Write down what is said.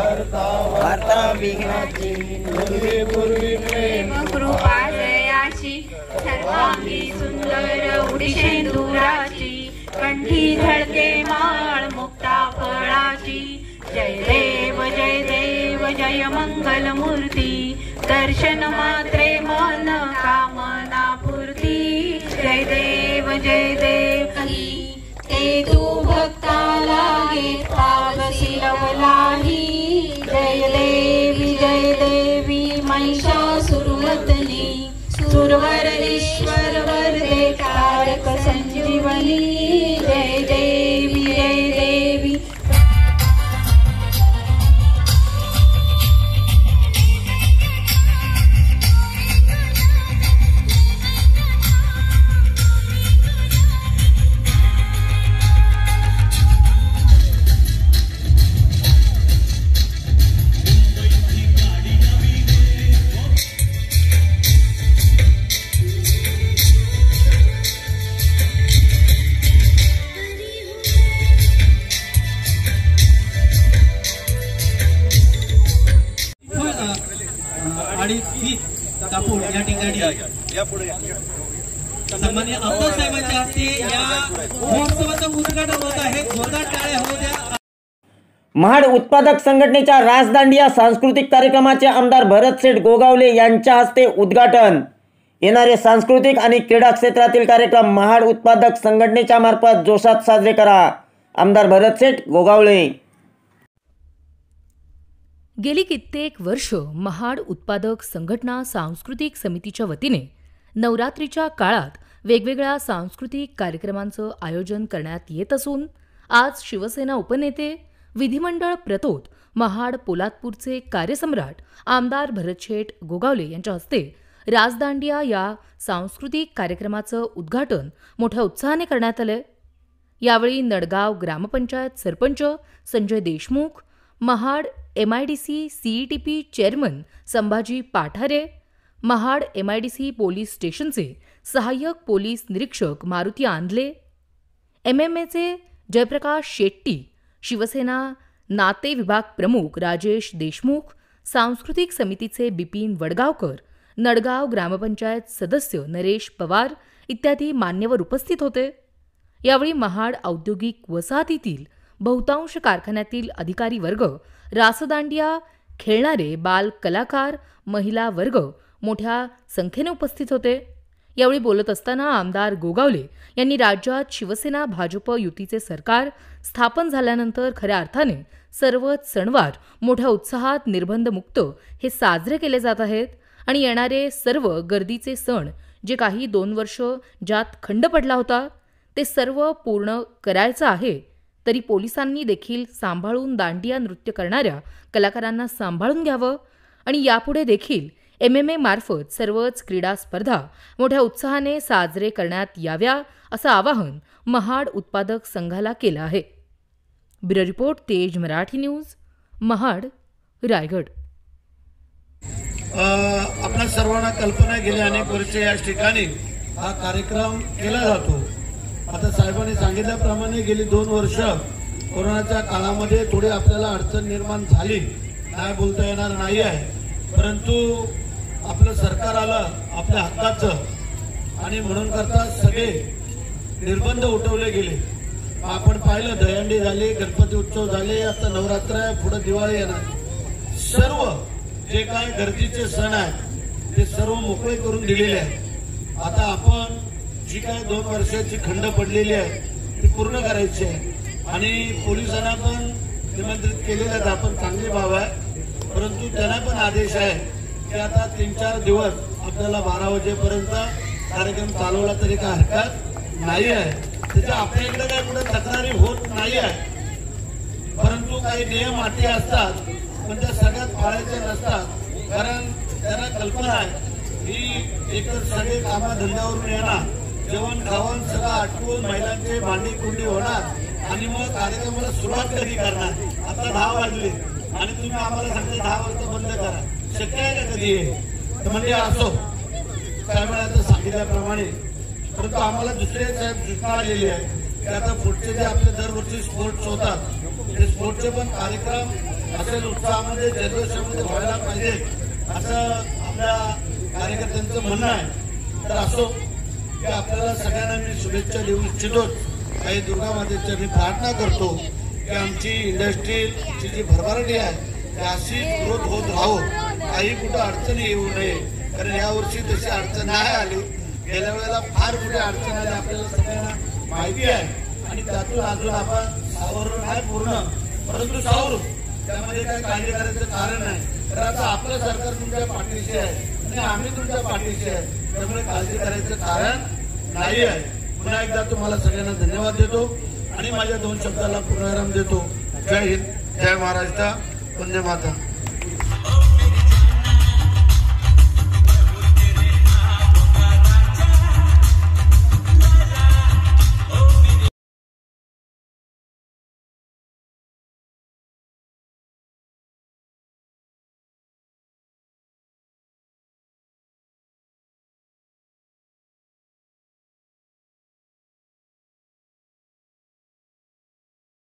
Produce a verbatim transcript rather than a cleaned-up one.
वार्ता विघ्नाची पूर्वी पूर्वी प्रेम कृपा जयाची सर्वांगी सुंदर उडिशेंदुराची कंठी झळके माळ मुक्ता फळाची जय देव जय देव जय मंगल मूर्ती दर्शन मात्रे मन कामना पूर्ती जय देव जय देव ते तू भक्ताला घेतावसी लवलाही जय देवी जय देवी महिषासुरवदनी सुरवरईश्वर वरदे तारक संजीवनी जय देवी जय देवी या ठिकाणी सन्माननीय आमदार साहेबांच्या हस्ते या महोत्सवाचं उद्घाटन होत आहे. जोरदार टाळ्या होऊ द्या. महाड उत्पादक संघटनेच्या रासदांडिया सांस्कृतिक कार्यक्रमाचे आमदार भरतशेठ गोगावले यांच्या हस्ते उद्घाटन. येणारे सांस्कृतिक आणि क्रीडा क्षेत्रातील कार्यक्रम महाड उत्पादक संघटनेच्या मार्फत जोशात साजरे करा. आमदार भरतशेठ गोगावले. गेली कित्येक वर्ष महाड उत्पादक संघटना सांस्कृतिक समितीच्या वतीने नवरात्रीच्या काळात वेगवेगळ्या सांस्कृतिक कार्यक्रमांचं आयोजन करण्यात येत असून आज शिवसेना उपनेते विधिमंडळ प्रतोद महाड पोलादपूरचे कार्यसम्राट आमदार भरतशेठ गोगावले यांच्या हस्ते रासदांडिया या सांस्कृतिक कार्यक्रमाचं उद्घाटन मोठ्या उत्साहाने करण्यात आले. यावेळी Nadgaon gram panchayat sarpanch Sanjay Deshmukh, Mahad M I D C CETP chairman Sambhaji Pathare, Mahad M I D C police स्टेशनचे सहाय्यक पोलीस निरीक्षक मारुती आंधले, एम एम एचे जयप्रकाश शेट्टी, शिवसेना नाते विभाग प्रमुख राजेश देशमुख, सांस्कृतिक समितीचे बिपिन वडगावकर, नडगाव ग्रामपंचायत सदस्य नरेश पवार इत्यादी मान्यवर उपस्थित होते. यावेळी महाड औद्योगिक वसाहतीतील बहुतांश कारखान्यातील अधिकारी वर्ग, रासदांडिया खेळणारे बाल कलाकार, महिला वर्ग मोठ्या संख्येने उपस्थित होते. यावेळी बोलत असताना आमदार गोगावले यांनी राज्यात शिवसेना भाजप युतीचे सरकार स्थापन झाल्यानंतर खऱ्या अर्थाने सर्वच सणवार मोठ्या उत्साहात निर्बंधमुक्त हे साजरे केले जात आहेत आणि येणारे सर्व गर्दीचे सण जे काही दोन वर्ष ज्यात खंड पडला होता ते सर्व पूर्ण करायचं आहे. तरी पोलिसांनी देखील सांभाळून दांडिया नृत्य करणाऱ्या कलाकारांना सांभाळून घ्यावं आणि यापुढे देखील एम एम ए मार्फत सर्वच क्रीडा स्पर्धा मोठ्या उत्साहाने साजरे करण्यात याव्या असं आवाहन महाड उत्पादक संघाला केलं आहे. ब्युरो रिपोर्ट तेज मराठी न्यूज, महाड, रायगड. आपल्या सर्वांना कल्पना गेल्या अनेक वर्षे या ठिकाणी हा कार्यक्रम केला जातो. आता साहेबांनी सांगितल्याप्रमाणे गेली दोन वर्ष कोरोनाच्या काळामध्ये थोडी आपल्याला अडचण निर्माण झाली, काय बोलता येणार नाही आहे. परंतु आपलं सरकार आलं आपल्या हक्काचं आणि म्हणून करता सगळे निर्बंध उठवले गेले. आपण पाहिलं दहीहंडी झाली, गणपती उत्सव झाले, आता नवरात्र आहे, पुढे दिवाळी येणार. सर्व जे काय गरजेचे सण आहेत ते सर्व मोकळे करून दिलेले आहेत. आता आपण जी काय दोन वर्षाची खंड पडलेली आहे ती पूर्ण करायची आहे आणि पोलिसांना पण निमंत्रित केलेले आहेत. आपण चांगले भाव आहे, परंतु त्यांना पण आदेश आहे की आता तीन चार दिवस आपल्याला बारा वाजेपर्यंत कार्यक्रम चालवला तरी काय हरकत नाही आहे. त्याच्या आपल्याकडे काय कुठे तक्रारी होत नाही आहे, परंतु काही नियम अटी असतात पण त्या सगळ्यात पाळायचे नसतात. कारण त्यांना कल्पना आहे की एकतर सगळे कामाधंद्यावरून येणार, जेवण खावण सगळं आटवून महिलांचे भांडी कुंडी होणार आणि मग कार्यक्रमाला सुरुवात कधी करणार. आता दहा वाजले आणि तुम्ही आम्हाला सांगता दहा वाजता बंद करा, शक्य आहे का कधी? तर म्हणजे असो साहेबांना सांगितल्याप्रमाणे. परंतु आम्हाला दुसरे साहेब सूचना आलेली आहे की आता पुढचे जे आपले दरवर्षी स्पोर्ट्स होतात ते स्पोर्ट्सचे पण कार्यक्रम असेच उत्साहामध्ये जल्लोषामध्ये व्हायला पाहिजे असं आपल्या कार्यकर्त्यांचं म्हणणं आहे. तर असो की आपल्याला सगळ्यांना मी शुभेच्छा देऊ इच्छितो. काही दुर्गा मातेच्या मी प्रार्थना करतो की आमची इंडस्ट्रीची जी भरभराटी आहे ती अशी ग्रोथ होत राहो, काही कुठं अडचणी येऊ नये. कारण यावर्षी तशी अडचण नाही आली. गेल्या वेळेला फार मोठी अडचण आली आपल्याला सगळ्यांना माहिती आहे आणि त्यातून अजून आपण सावरून नाही पूर्ण, परंतु सावरू त्यामध्ये काही काळजी करायचं कारण नाही. तर आता आपलं सरकार तुमच्या पाठीशी आहे आणि आम्ही तुमच्या पाठीशी आहे, त्यामुळे काळजी करायचं कारण नाही आहे. पुन्हा एकदा तुम्हाला सगळ्यांना धन्यवाद देतो आणि माझ्या दोन शब्दाला पूर्णविराम देतो. जय हिंद, जय महाराष्ट्र, वंदे मातरम.